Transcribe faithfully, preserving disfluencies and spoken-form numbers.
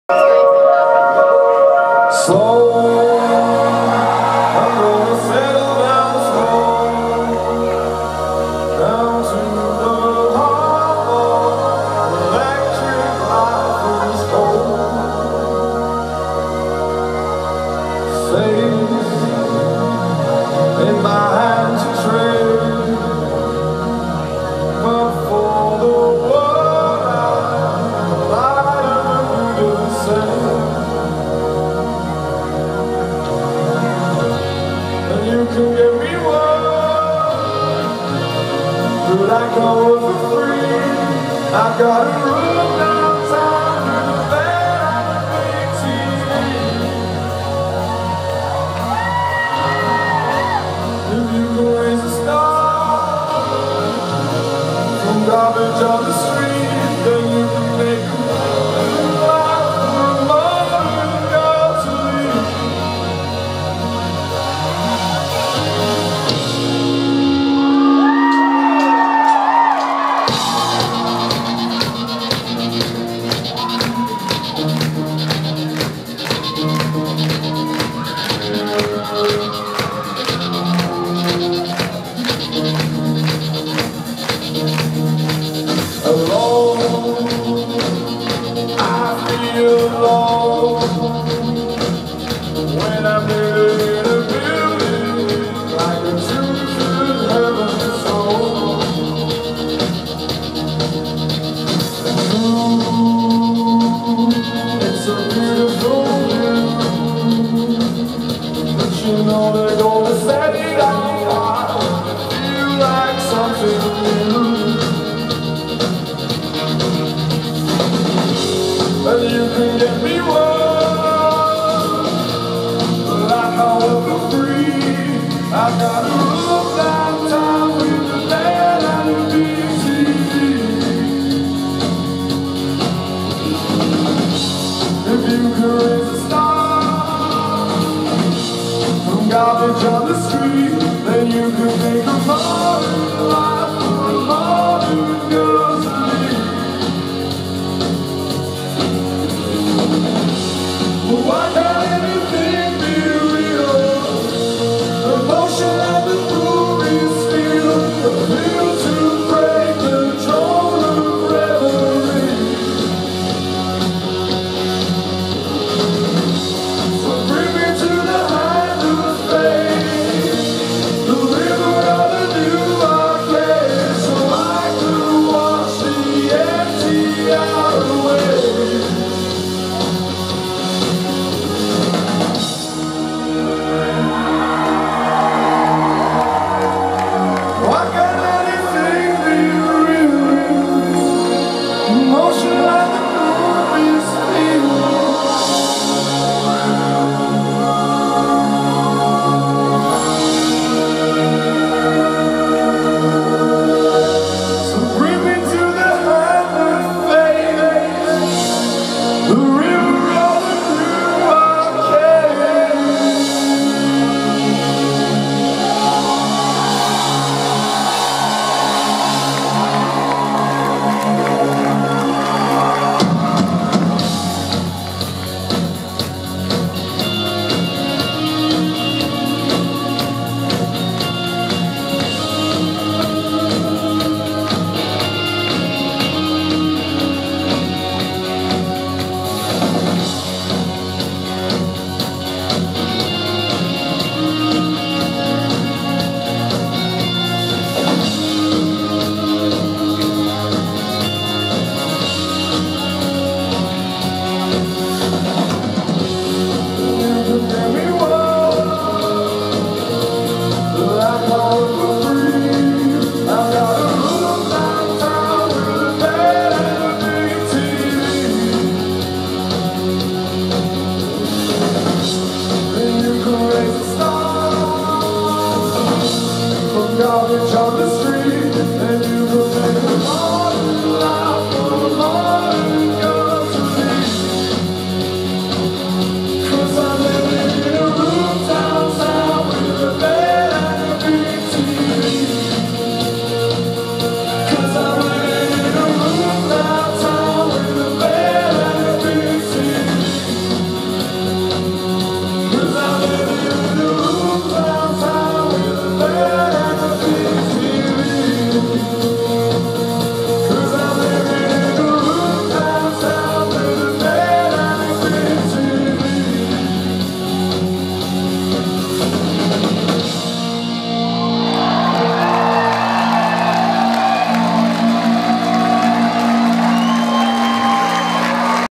Slow, I'm gonna settle down slow, down to the harbor, electric light is cold. Faith in my hands to trade, but for the world I'm lighter to the same. You can give me one, but I go for free. I got a room downtown with a bed and a big T V. If you can raise a star from garbage on the street, then you can make a moonlight for a modern girl to leave. Alone, I feel alone when I'm living in a building like a two-foot heavenly soul. Ooh, it's a beautiful view, but you know they're gonna set it on fire. Feel like something new. And you can get me one, but I call it for free. I got a room downtown with a bed and a big T V. If you could raise a star from garbage on the street, then you could make a fun.